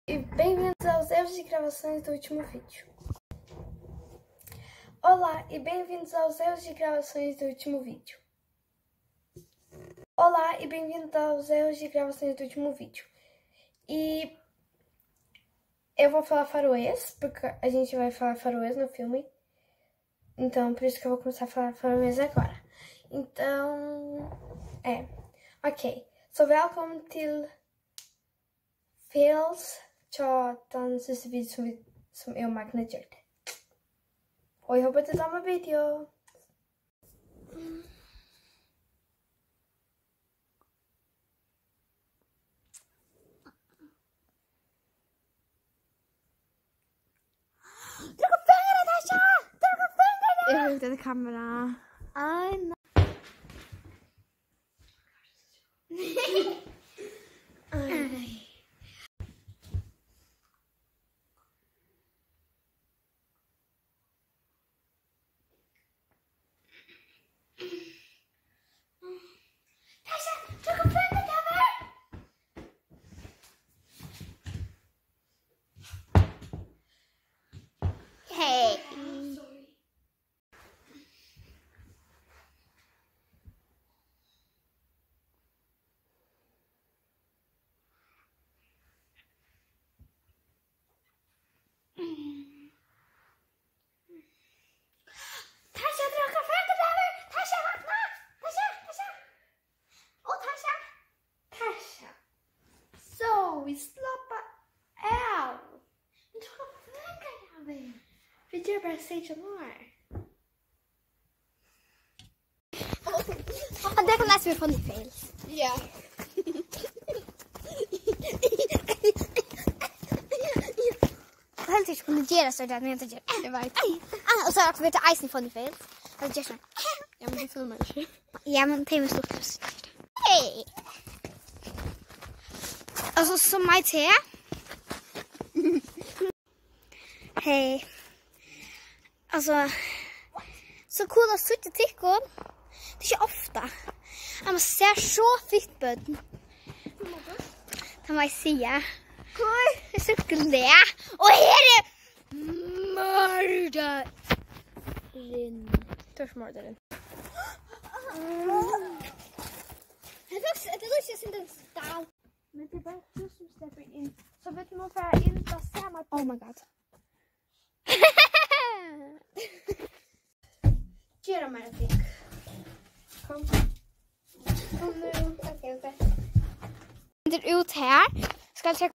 E bem-vindos aos erros de gravações do último vídeo. Olá e bem-vindos aos erros de gravações do último vídeo. Olá e bem-vindos aos erros de gravações do último vídeo. E eu vou falar faroês, porque a gente vai falar faroês no filme. Então, por isso que eu vou começar a falar faroês agora. Então, Okej, så välkommen till Fails den sista videon som jag och Magne gjorde. Och jag hoppas det är samma video. Du kan fänga det, Tasha! Du kan fänga det! Jag hittade kamera. I know. Tasha, du kan fänga det över! Hej! Tasha, du kan fänga det över! Tasha, vakna! Tasha, Tasha! Åh, Tasha! Tasha! Så, vi slappar av! Men du kan fänga det över! Vi gör bara stage more. Och det kan läsa vi funny fails. Ja. Helt ikke kunne gjøre så det men inte gjøre. Jeg vet. Og så har vi til icing funny fails. Og det gjør sånn. Ja, men det filmer ikke. Ja, men det er med stort løs. Hei! Altså, så meg til. Hei. Altså, så cool å sitte tikkene. Det er ikke ofte. Jeg må se så fitt på den. Det må jeg si. Hvor? Jeg søker det. Og her er morderen. Tørsmorderen. Det er ikke sin den stav. Men det er bare du som slipper inn. Så vet du må være inn, da ser man. Oh my god. Gjør meg en fikk. Kom. Kom nu. Ok. Det er ut her. Skal jeg